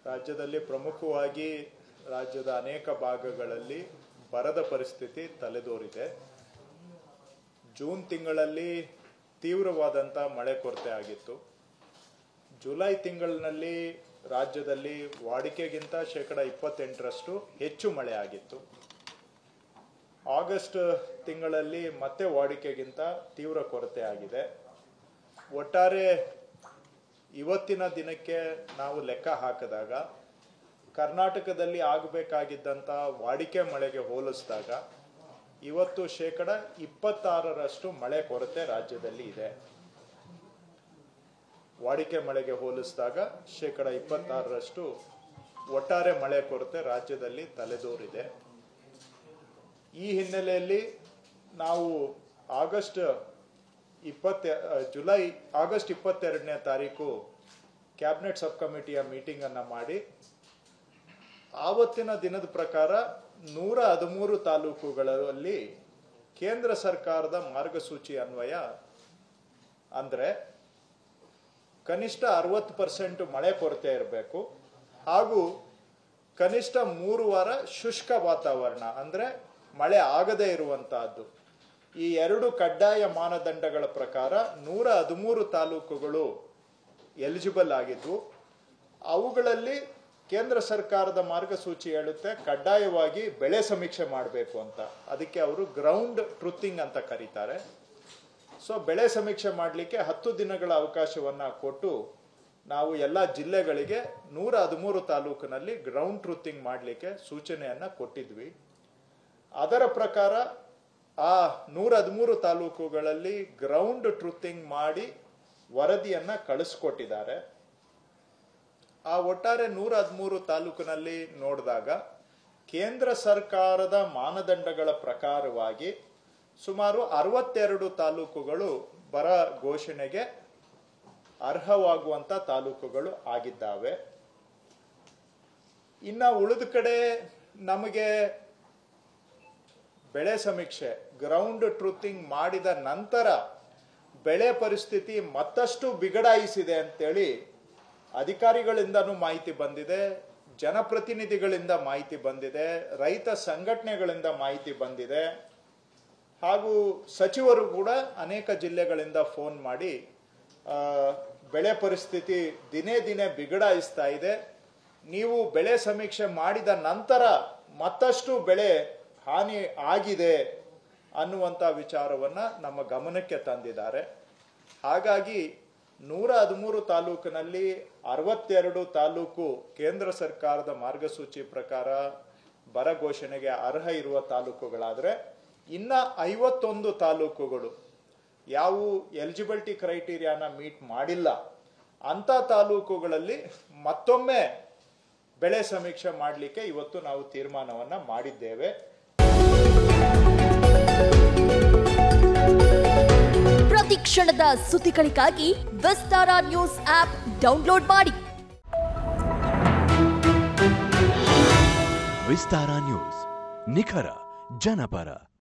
ರಾಜ್ಯದಲ್ಲಿ ಪ್ರಮುಖವಾಗಿ ರಾಜ್ಯದ ಅನೇಕ ಭಾಗಗಳಲ್ಲಿ ಬರದ ಪರಿಸ್ಥಿತಿ ತಲೆದೋರಿದೆ. ಜೂನ್ ತಿಂಗಳಲ್ಲಿ ತೀವ್ರವಾದಂಥ ಮಳೆ ಕೊರತೆ ಆಗಿತ್ತು. ಜುಲೈ ತಿಂಗಳಿನಲ್ಲಿ ರಾಜ್ಯದಲ್ಲಿ ವಾಡಿಕೆಗಿಂತ 28% ಹೆಚ್ಚು ಮಳೆ ಆಗಿತ್ತು. ಆಗಸ್ಟ್ ತಿಂಗಳಲ್ಲಿ ಮತ್ತೆ ವಾಡಿಕೆಗಿಂತ ತೀವ್ರ ಕೊರತೆ ಆಗಿದೆ. ಒಟ್ಟಾರೆ ಇವತ್ತಿನ ದಿನಕ್ಕೆ ನಾವು ಲೆಕ್ಕ ಹಾಕಿದಾಗ ಕರ್ನಾಟಕದಲ್ಲಿ ಆಗಬೇಕಾಗಿದ್ದಂಥ ವಾಡಿಕೆ ಮಳೆಗೆ ಹೋಲಿಸಿದಾಗ ಇವತ್ತು 26% ಮಳೆ ಕೊರತೆ ರಾಜ್ಯದಲ್ಲಿ ಇದೆ. ವಾಡಿಕೆ ಮಳೆಗೆ ಹೋಲಿಸಿದಾಗ 26% ಒಟ್ಟಾರೆ ಮಳೆ ಕೊರತೆ ರಾಜ್ಯದಲ್ಲಿ ತಲೆದೋರಿದೆ. ಈ ಹಿನ್ನೆಲೆಯಲ್ಲಿ ನಾವು ಆಗಸ್ಟ್ 22ನೇ ತಾರೀಕು ಕ್ಯಾಬಿನೆಟ್ ಸಬ್ ಕಮಿಟಿಯ ಮೀಟಿಂಗ್ ಅನ್ನು ಮಾಡಿ ಆವತ್ತಿನ ದಿನದ ಪ್ರಕಾರ 113 ತಾಲೂಕುಗಳಲ್ಲಿ ಕೇಂದ್ರ ಸರ್ಕಾರದ ಮಾರ್ಗಸೂಚಿ ಅನ್ವಯ ಅಂದರೆ ಕನಿಷ್ಠ 60% ಮಳೆ ಕೊರತೆ ಇರಬೇಕು ಹಾಗೂ ಕನಿಷ್ಠ 3 ವಾರ ಶುಷ್ಕ ವಾತಾವರಣ ಅಂದರೆ ಮಳೆ ಆಗದೇ ಇರುವಂತಹದ್ದು, ಈ ಎರಡು ಕಡ್ಡಾಯ ಮಾನದಂಡಗಳ ಪ್ರಕಾರ 113 ತಾಲೂಕುಗಳು ಎಲಿಜಿಬಲ್ ಆಗಿದ್ವು. ಅವುಗಳಲ್ಲಿ ಕೇಂದ್ರ ಸರ್ಕಾರದ ಮಾರ್ಗಸೂಚಿ ಹೇಳುತ್ತೆ ಕಡ್ಡಾಯವಾಗಿ ಬೆಳೆ ಸಮೀಕ್ಷೆ ಮಾಡಬೇಕು ಅಂತ. ಅದಕ್ಕೆ ಅವರು ಗ್ರೌಂಡ್ ಟ್ರುಥಿಂಗ್ ಅಂತ ಕರೀತಾರೆ. ಸೊ ಬೆಳೆ ಸಮೀಕ್ಷೆ ಮಾಡಲಿಕ್ಕೆ 10 ದಿನಗಳ ಅವಕಾಶವನ್ನು ಕೊಟ್ಟು ನಾವು ಎಲ್ಲ ಜಿಲ್ಲೆಗಳಿಗೆ 113 ತಾಲೂಕಿನಲ್ಲಿ ಗ್ರೌಂಡ್ ಟ್ರುಥಿಂಗ್ ಮಾಡಲಿಕ್ಕೆ ಸೂಚನೆಯನ್ನು ಕೊಟ್ಟಿದ್ವಿ. ಅದರ ಪ್ರಕಾರ ಆ 113 ತಾಲೂಕುಗಳಲ್ಲಿ ಗ್ರೌಂಡ್ ಟ್ರುಥಿಂಗ್ ಮಾಡಿ ವರದಿಯನ್ನು ಕಳಿಸ್ಕೊಟ್ಟಿದ್ದಾರೆ. ಆ ಒಟ್ಟಾರೆ 113 ತಾಲೂಕಿನಲ್ಲಿ ನೋಡಿದಾಗ ಕೇಂದ್ರ ಸರ್ಕಾರದ ಮಾನದಂಡಗಳ ಪ್ರಕಾರವಾಗಿ ಸುಮಾರು 62 ತಾಲೂಕುಗಳು ಬರ ಘೋಷಣೆಗೆ ಅರ್ಹವಾಗುವಂಥ ತಾಲೂಕುಗಳು ಆಗಿದ್ದಾವೆ. ಇನ್ನು ಉಳಿದ ಕಡೆ ನಮಗೆ ಬೆಳೆ ಸಮೀಕ್ಷೆ ಗ್ರೌಂಡ್ ಟ್ರುಥಿಂಗ್ ಮಾಡಿದ ನಂತರ ಬೆಳೆ ಪರಿಸ್ಥಿತಿ ಮತ್ತಷ್ಟು ಬಿಗಡಾಯಿಸಿದೆ ಅಂತೇಳಿ ಅಧಿಕಾರಿಗಳಿಂದನೂ ಮಾಹಿತಿ ಬಂದಿದೆ, ಜನಪ್ರತಿನಿಧಿಗಳಿಂದ ಮಾಹಿತಿ ಬಂದಿದೆ, ರೈತ ಸಂಘಟನೆಗಳಿಂದ ಮಾಹಿತಿ ಬಂದಿದೆ ಹಾಗೂ ಸಚಿವರು ಕೂಡ ಅನೇಕ ಜಿಲ್ಲೆಗಳಿಂದ ಫೋನ್ ಮಾಡಿ ಬೆಳೆ ಪರಿಸ್ಥಿತಿ ದಿನೇ ದಿನೇ ಬಿಗಡಾಯಿಸ್ತಾ ಇದೆ, ನೀವು ಬೆಳೆ ಸಮೀಕ್ಷೆ ಮಾಡಿದ ನಂತರ ಮತ್ತಷ್ಟು ಬೆಳೆ ಹಾನಿ ಆಗಿದೆ ಅನ್ನುವಂಥ ವಿಚಾರವನ್ನು ನಮ್ಮ ಗಮನಕ್ಕೆ ತಂದಿದ್ದಾರೆ. ಹಾಗಾಗಿ 113 ತಾಲೂಕಿನಲ್ಲಿ 62 ತಾಲೂಕು ಕೇಂದ್ರ ಸರ್ಕಾರದ ಮಾರ್ಗಸೂಚಿ ಪ್ರಕಾರ ಬರ ಘೋಷಣೆಗೆ ಅರ್ಹ ಇರುವ ತಾಲೂಕುಗಳಾದರೆ ಇನ್ನು 51 ತಾಲೂಕುಗಳು ಯಾವುವು ಎಲಿಜಿಬಿಲಿಟಿ ಕ್ರೈಟೀರಿಯಾನ ಮೀಟ್ ಮಾಡಿಲ್ಲ ಅಂಥ ತಾಲೂಕುಗಳಲ್ಲಿ ಮತ್ತೊಮ್ಮೆ ಬೆಳೆ ಸಮೀಕ್ಷೆ ಮಾಡಲಿಕ್ಕೆ ಇವತ್ತು ನಾವು ತೀರ್ಮಾನವನ್ನು ಮಾಡಿದ್ದೇವೆ. ಪ್ರತಿ ಕ್ಷಣದ ಸುದ್ದಿಗಳಿಗಾಗಿ ವಿಸ್ತಾರ ನ್ಯೂಸ್ ಆಪ್ ಡೌನ್ಲೋಡ್ ಮಾಡಿ. ವಿಸ್ತಾರ ನ್ಯೂಸ್, ನಿಖರ ಜನಪರ.